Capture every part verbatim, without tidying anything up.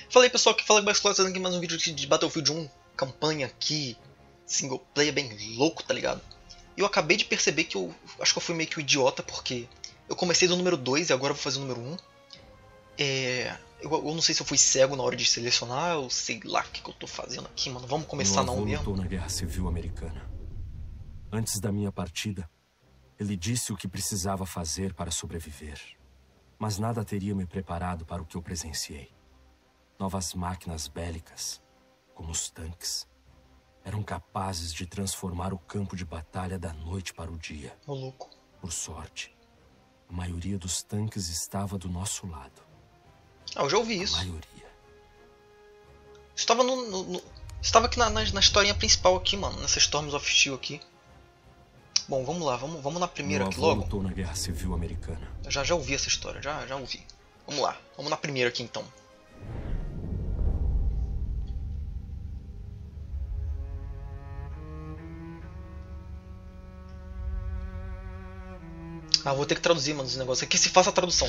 Fala aí pessoal, que fala Basclot, fazendo aqui mais um vídeo de Battlefield um, campanha aqui, single player bem louco, tá ligado? E eu acabei de perceber que eu acho que eu fui meio que um idiota, porque eu comecei do número dois e agora eu vou fazer o número um. É, eu, eu não sei se eu fui cego na hora de selecionar, eu sei lá o que, que eu tô fazendo aqui, mano. Vamos começar não mesmo. Meu avô lutou na Guerra Civil Americana. Antes da minha partida, ele disse o que precisava fazer para sobreviver. Mas nada teria me preparado para o que eu presenciei. Novas máquinas bélicas, como os tanques, eram capazes de transformar o campo de batalha da noite para o dia. Ô, louco. Por sorte, a maioria dos tanques estava do nosso lado. Ah, eu já ouvi isso. A maioria. Estava no, no, no estava aqui na, na, na historinha principal aqui, mano, nessa Storms of Steel aqui. Bom, vamos lá, vamos, vamos na primeira Meu aqui avô logo. lutou na Guerra Civil Americana. Eu já já ouvi essa história, já já ouvi. Vamos lá, vamos na primeira aqui então. Ah, vou ter que traduzir, mano, esse negócio aqui. Se faça a tradução.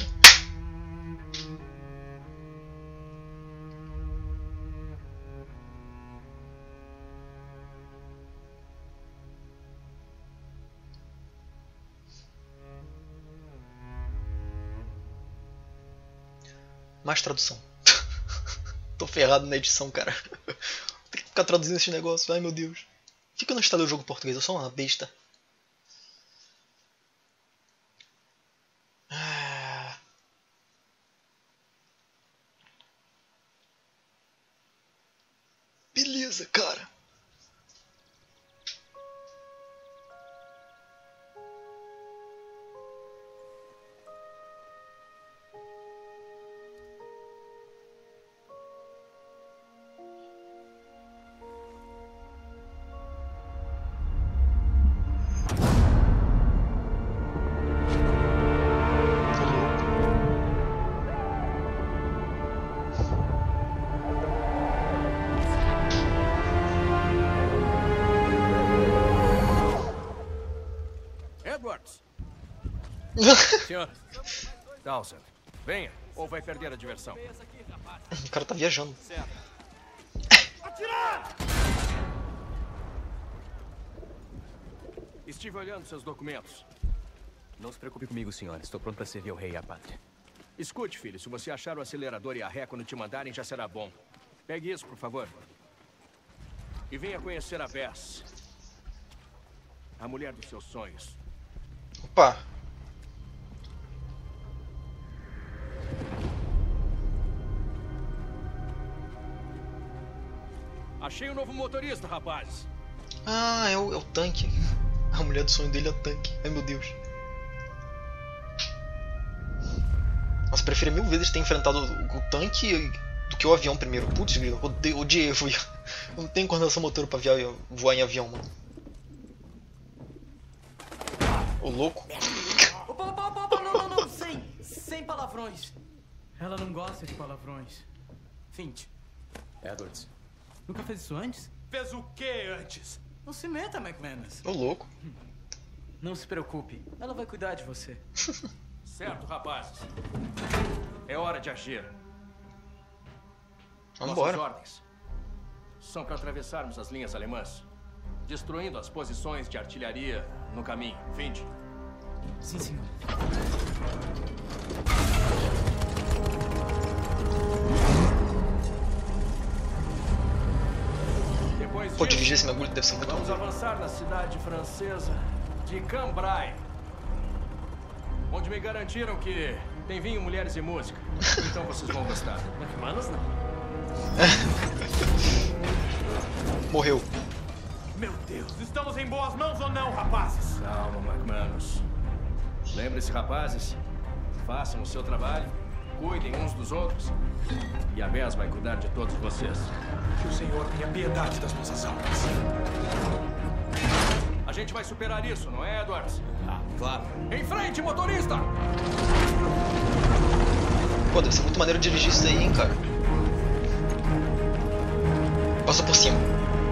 Mais tradução. Tô ferrado na edição, cara. Tem que ficar traduzindo esse negócio. Ai, meu Deus. Fica no estado do jogo português. Eu sou uma besta. Beleza, cara. Senhor, Dawson, venha, ou vai perder a diversão. O cara tá viajando. Atirar! Estive olhando seus documentos. Não se preocupe comigo, senhor. Estou pronto para servir ao rei e à pátria. Escute, filho, se você achar o acelerador e a ré quando te mandarem, já será bom. Pegue isso, por favor. E venha conhecer a Bess. A mulher dos seus sonhos. Opa. Achei um novo motorista, rapazes. Ah, é o, é o tanque. A mulher do sonho dele é o tanque. Ai, meu Deus. Nossa, prefiro mil vezes ter enfrentado o, o tanque do que o avião primeiro. Putz, eu odiei, odiei. Eu não tenho coordenação motora pra via, voar em avião, mano. Ô, louco. Opa, opa, opa, opa, não, não, não, sem, sem palavrões. Ela não gosta de palavrões. Fint. Edwards. Nunca fez isso antes? Fez o que antes? Não se meta, McManus. Ô, louco. Não se preocupe, ela vai cuidar de você. Certo, rapazes. É hora de agir. Vambora. Nossas ordens são para atravessarmos as linhas alemãs, destruindo as posições de artilharia no caminho. Fint. Sim, senhor. Depois Pô, disso, dirigir esse bagulho deve ser muito vamos bom. avançar na cidade francesa de Cambrai, onde me garantiram que tem vinho, mulheres e música. Então vocês vão gostar. McManus não. Morreu. Meu Deus, estamos em boas mãos ou não, rapazes? Calma, McManus. Lembre-se, rapazes, façam o seu trabalho, cuidem uns dos outros, e a Bess vai cuidar de todos vocês. Que o Senhor tenha piedade das nossas almas. A gente vai superar isso, não é, Edwards? Ah, claro. Em frente, motorista! Pô, deve ser muito maneiro dirigir isso aí, hein, cara. Passa por cima.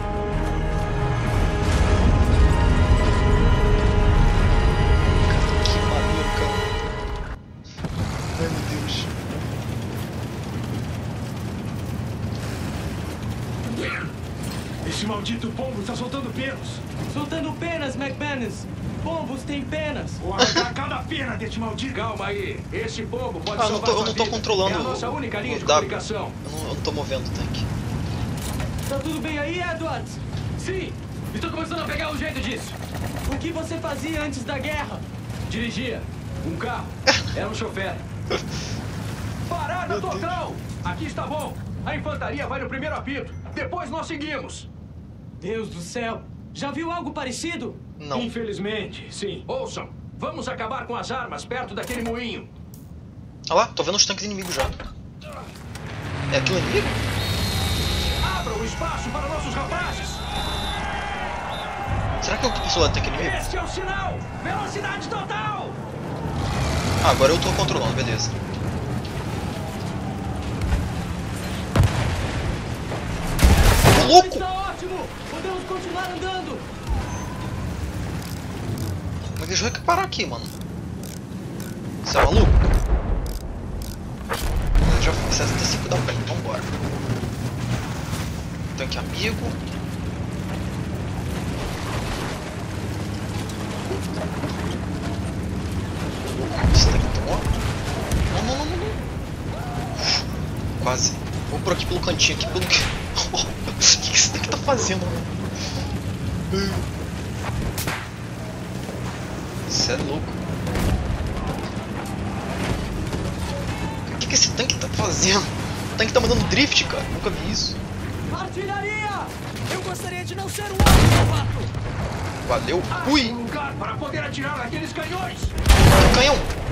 Que maneiro, cara. Ai, meu Deus. maldito pombo está soltando pelos. Soltando penas, McManus. Pombos têm penas. Vou arrancar cada pena deste maldito. Calma aí. Esse pombo pode Ah, eu não salvar tô, eu sua não tô vida. controlando É a nossa única linha o de W. comunicação. Eu não, eu não tô movendo o tanque. Tá tudo bem aí, Edwards? Sim. Estou começando a pegar o jeito disso. O que você fazia antes da guerra? Dirigia um carro. Era um chofer. Parada total! Aqui está bom. A infantaria vai no primeiro apito. Depois nós seguimos. Deus do céu. Já viu algo parecido? Não. Infelizmente, sim. Ouçam. Vamos acabar com as armas perto daquele moinho. Olha lá, tô vendo os tanques inimigos já. É aquilo inimigo? Abra o espaço para nossos rapazes. Será que é o que passou lá do tanque inimigo? Este é o sinal. Velocidade total. Ah, agora eu tô controlando, beleza. Ô, louco! Está ótimo! Podemos continuar andando! Mas deixa eu reparar aqui, mano. Você é maluco? Eu já fiz sessenta e cinco dá bem, então bora. Tanque amigo. Esse tanque tomou. Não, não, não, não, não. Quase. Vou por aqui pelo cantinho, aqui pelo que. O que esse tanque tá fazendo, mano? Isso é louco. O que, que esse tanque tá fazendo? O tanque tá mandando drift, cara. Nunca vi isso. Artilharia! Eu gostaria de não ser o alvo, novato! Valeu. Ache Ui! um lugar para poder atirar naqueles canhões. Canhão!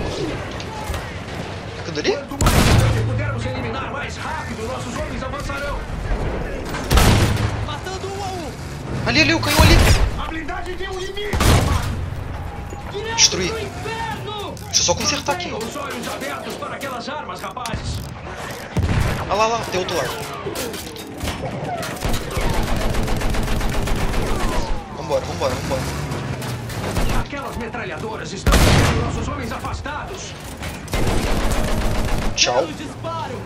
Cadê ali? Quanto mais distante pudermos eliminar, mais rápido nossos homens avançarão. Matando um a um! Ali, ali, o canhão ali. A blindagem tem um limite. Direto Destruir. pro inferno! Deixa eu só consertar aqui, Mantenham mano. os olhos abertos para aquelas armas, rapazes. Olha lá, lá, tem outro lado. Vambora, vambora, vambora. Aquelas metralhadoras estão mantendo nossos homens afastados. Tchau. Belo disparo!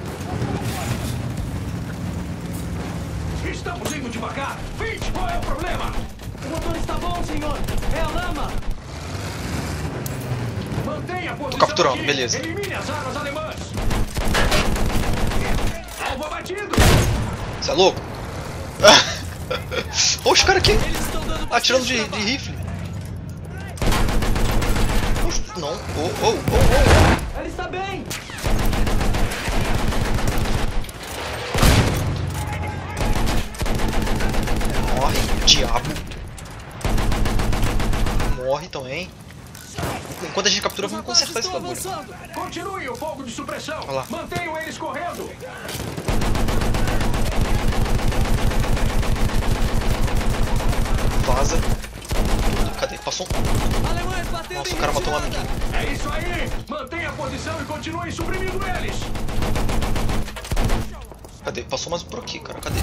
Estamos indo devagar. Vinte, qual é o problema? O motor está bom, senhor! É a lama! Mantenha a posição. Tô capturando, aqui. beleza. Elimine as armas alemãs. Alvo abatido. Você é louco? Olha os caras aqui Eles estão dando atirando de, bastante de rifle. Não, oh, oh, oh, oh. Ela está bem! Morre, diabo. Morre também. Enquanto a gente captura, vamos consertar esse Estão bagulho. avançando! Continue o fogo de supressão. Olha lá. Mantenham eles correndo. Vaza. Cadê? Passou um. Alemães batendo Nossa, em o cara matou um retirada. amiguinho. É isso aí. Mantenha a posição e continue suprimindo eles. Cadê? Passou mais um por aqui, cara. Cadê?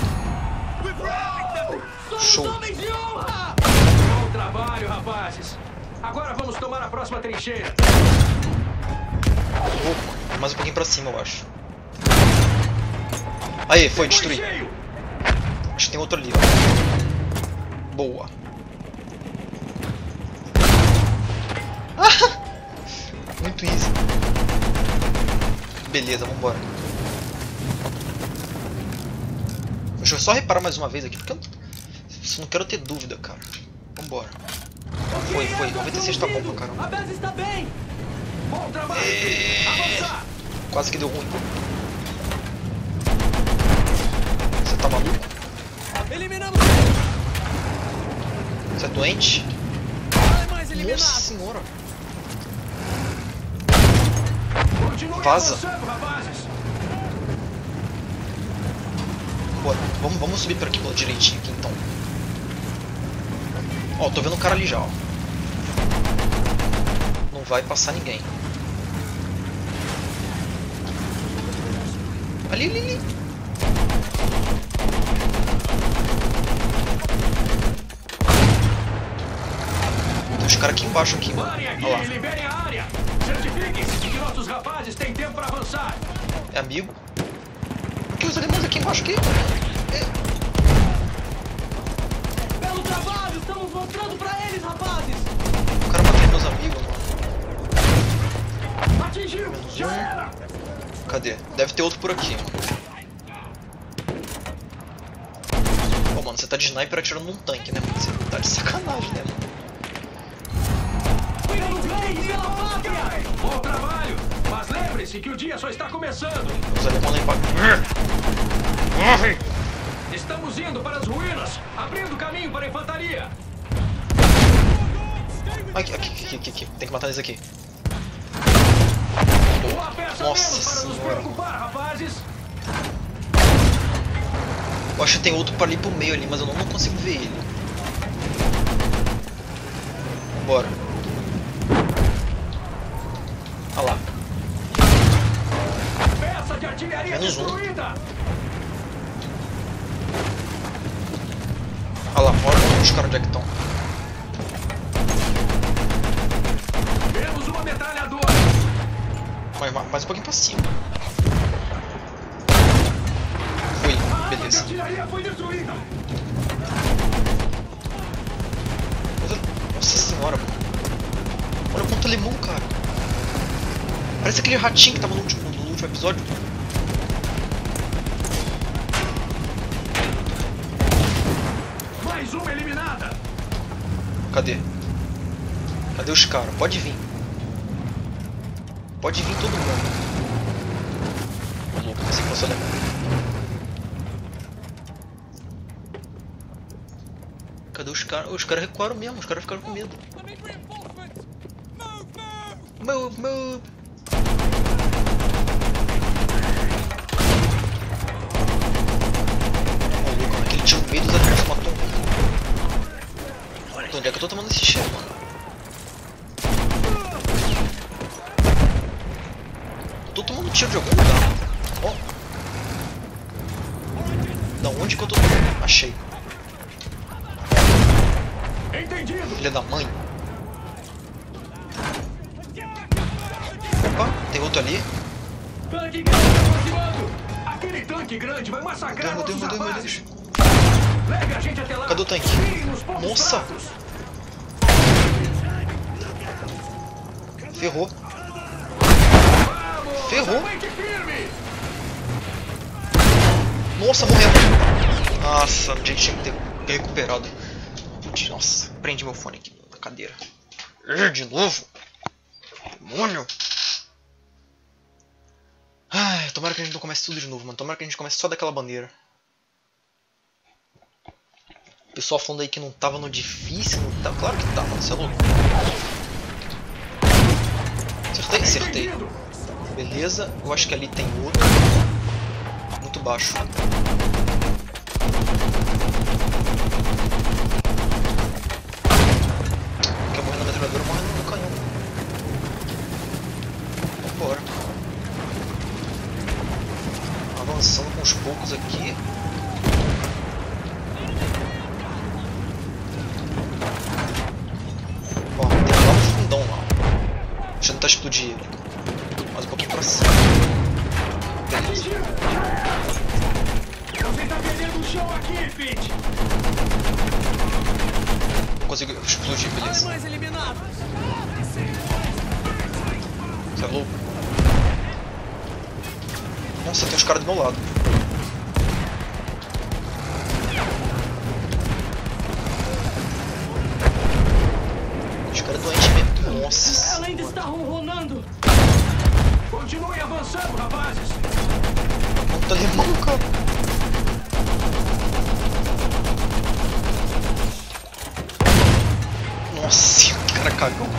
Somos Show. homens de honra! Bom trabalho, rapazes. Agora vamos tomar a próxima trincheira. Opa, mais um pouquinho pra cima, eu acho. Aí, foi, Foi destruir. cheio. Acho que tem outro ali, ó. Boa. Ah! Muito easy. Beleza, vambora. Deixa eu só reparar mais uma vez aqui, porque eu não quero ter dúvida, cara. Vambora. Foi, foi. noventa e seis tá bom pra caramba. A base está bem! Bom trabalho. É. Avançar. Quase que deu ruim. Você tá maluco? Eliminamos! Você é doente? Alemães eliminados! Nossa senhora. Continue Vaza. avançando, rapazes. Bora. Vamos, vamos subir por aqui pelo direitinho aqui então. Ó, tô vendo um cara ali já, ó. Não vai passar ninguém. Ali, ali, ali. Tem os caras aqui embaixo aqui, mano. Parem aqui Olha lá. e liberem a área. Certifiquem-se de que nossos rapazes têm tempo para avançar. É amigo. Aqui os alemães aqui embaixo aqui. É. mostrando pra eles, rapazes! O cara matei meus amigos, mano. Atingiu! Menos Já um. era! Cadê? Deve ter outro por aqui, mano. Pô, mano, você tá de sniper atirando num tanque, né, mano? Você tá de sacanagem, né, mano? Bom trabalho! Mas lembre-se que o dia só está começando! Os alemães lá embaixo. Morre! Estamos indo para as ruínas, abrindo caminho para a infantaria! Aqui, aqui, aqui, aqui, aqui. Tem que matar eles aqui. Uma peça Nossa menos para nos senhora. preocupar, rapazes! Eu acho que tem outro pra ali pro meio ali, mas eu não, não consigo ver ele. Bora. Olha lá. Peça de artilharia Menos um. destruída! Olha lá, bora os caras onde é que estão. Temos uma metralhadora! Mais, mais um pouquinho pra cima. Fui, A beleza. artilharia foi destruída! Nossa senhora, mano. Olha quanto limão, cara. Parece aquele ratinho que tava no último, no último episódio. Mais uma eliminada! Cadê? Cadê os caras? Pode vir. Pode vir todo mundo. Ô, louco, pensei que fosse alemão. Cadê os caras? Os caras recuaram mesmo, os caras ficaram com medo. Move, move. Ô, louco, aquele tio no meio dos alemães matou um. De onde é que eu tô tomando esse cheiro, mano? Eu tô tomando tiro de algum lugar. Ó. Da onde que eu tô tomando? Achei. Entendido! Filha da mãe. Opa, tem outro ali. Tanque grande aproximando! Aquele tanque grande vai massacrar Meu Deus, meu nossos Deus, meu rapazes! Deus. Leve a gente até lá! Cadê o tanque? Mirem nos pontos Nossa! fracos. Ferrou. Vamos! Ferrou. Aguente firme! Nossa, morreu. Nossa, a gente tinha que ter recuperado. Putz, nossa, prendi meu fone aqui na cadeira. Ih, de novo? Demônio. Ai, tomara que a gente não comece tudo de novo, mano. Tomara que a gente comece só daquela bandeira. O pessoal falando aí que não tava no difícil, não tava. Claro que tava, você é louco. Acertei? Acertei. Beleza, eu acho que ali tem outro. Muito baixo. Quer morrer na metralhadora, morre no canhão. Vambora. Avançando com os poucos aqui. Ó, tem que ir lá no fundão lá. Deixa eu tentar explodir ele. Mais um pouquinho pra cima. Beleza. Você tá perdendo o chão aqui, Pete! Não consigo explodir, beleza. Alemães eliminados! Você é louco? Nossa, tem uns caras do meu lado. Os caras doentes mesmo. Nossa. Ela ainda está ronronando! Continue avançando, rapazes! Quanto alemão, cara. Nossa, que cara cagão.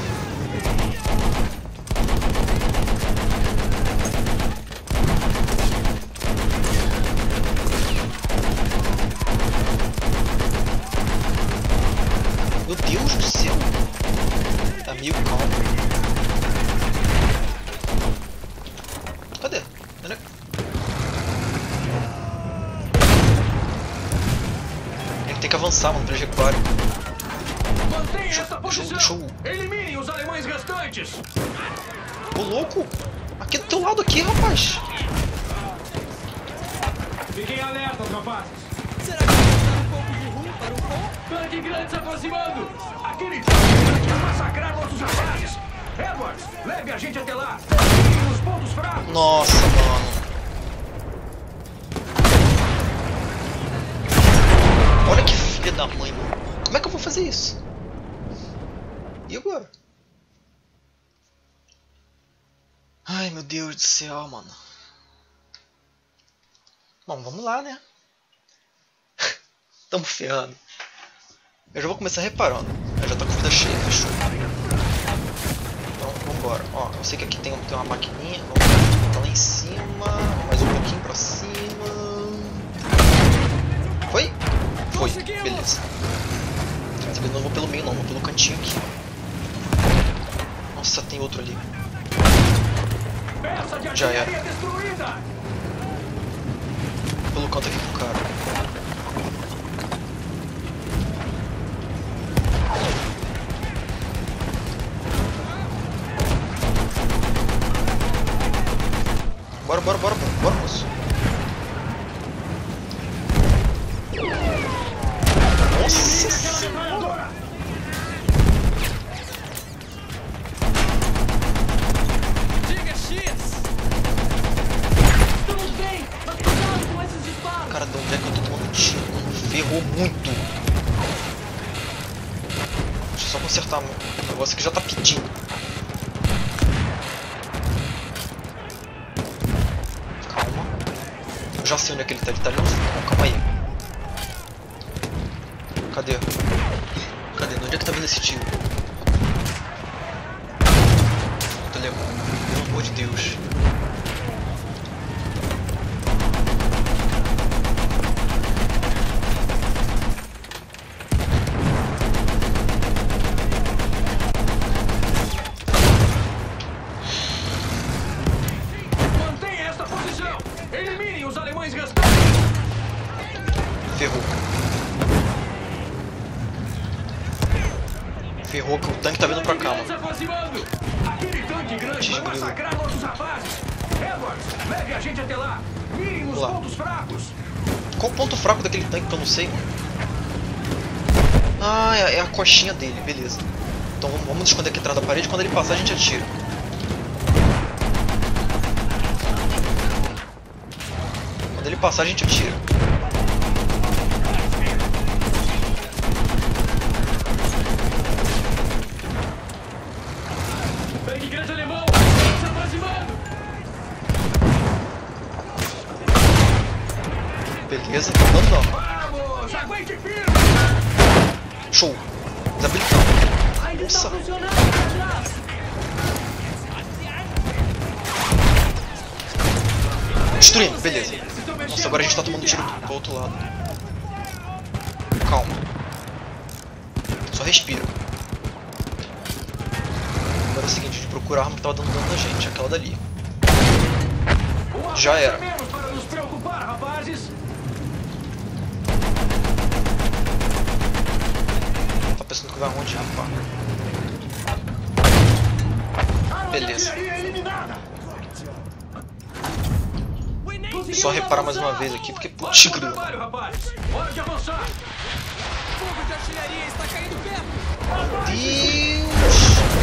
Meu Deus do céu. Amigo, calma. Cadê? Onde é que- Ele tem que avançar, mano, pra eles recuarem. Mantenha Deixa- essa deixa eu- posição! deixa eu- Eliminem os alemães restantes! Ô, louco! Aqui do teu lado aqui, rapaz! Fiquem alertas, rapazes! Será que vai dar um pouco de rumo Tanque grande se aproximando! Aquele tanque grande vai massacrar nossos rapazes! Edwards, leve a gente até lá! Nos pontos fracos! Nossa, mano. Olha que filha da mãe, mano. Como é que eu vou fazer isso? E agora? Ai, meu Deus do céu, mano. Bom, vamos lá, né? Tamo ferrando. Eu já vou começar reparando. Eu já tô com a vida cheia, fechou. Então, vambora. Ó, eu sei que aqui tem, tem uma maquininha. Vamos tá lá em cima. Mais um pouquinho pra cima. Foi? Foi, beleza. Dessa vez não vou pelo meio não, vou pelo cantinho aqui. Nossa, tem outro ali. Já era. Pelo canto aqui com o cara. Bora, bora, bora, bora, bora, moço. Nossa senhora. Diga X! Tudo bem, mas cuidado com esses disparos! Cara, de onde é que eu tô tomando tiro? Ferrou muito. Deixa eu só consertar o negócio que já tá pedindo. Calma. Eu já sei onde é que ele tá, ele tá ali no fundo. Calma aí. Cadê? Cadê? De onde é que tá vindo esse tiro? Tô levando. Pelo amor de Deus. Mantenha esta posição! Eliminem os alemães restantes! Ferrou. Ferrou que o tanque tá vindo pra cá, mano. Aquele tanque grande vai massacrar nossos rapazes! Edwards, leve a gente até lá! Mirem nos pontos fracos! Qual o ponto fraco daquele tanque que eu não sei, mano? Ah, é a coxinha dele, beleza. Então vamos, vamos esconder aqui atrás da parede, quando ele passar a gente atira. Quando ele passar a gente atira. Tanque grande alemão! Se aproximando! Beleza, não dando não. Vamos! Aguente firme! Show. Desabilitando. Ainda está Nossa. funcionando atrás! Destruindo, beleza. Nossa, agora a gente tá tomando tiro do outro lado. Calma. Só respira. Agora é o seguinte, a gente procura a arma que tava dando dano na gente, aquela dali. Já era. Para nos preocupar, rapazes! Tá pensando que vai onde, rapaz? Beleza. Só reparar mais uma vez aqui, porque putz grilo. Hora de avançar! Fogo de artilharia está caindo perto! Deus!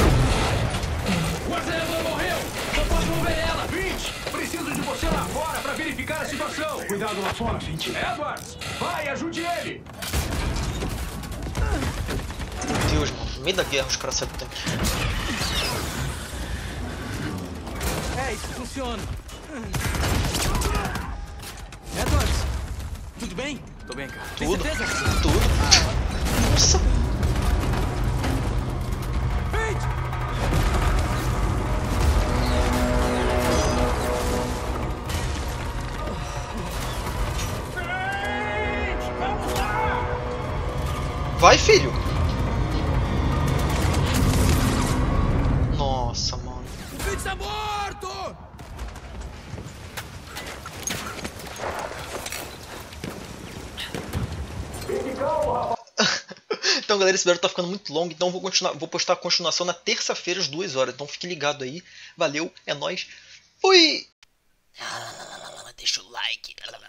O artilheiro morreu! Não posso mover ela! vinte! Preciso de você lá fora para verificar a situação! Cuidado lá fora, vinte! Edwards! Vai, ajude ele! Meu Deus, mano. No meio da guerra os caras saem do tanque. É, isso funciona. Edwards, tudo bem? Tô bem, cara. Tem Tudo, certeza? tudo. Nossa. Vinte! Vai, filho. Nossa, mano. O Vinte está morto! Então, galera, esse vídeo tá ficando muito longo, então vou continuar, vou postar a continuação na terça-feira às duas horas. Então fique ligado aí. Valeu, é nóis. Fui! Deixa o like.